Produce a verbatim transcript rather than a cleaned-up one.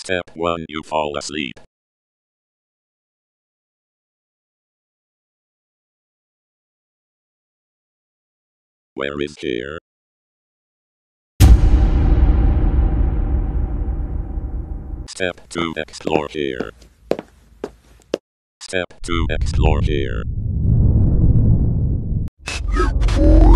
Step one. You fall asleep. Where is here? Step two. Explore here. Step two. Explore here.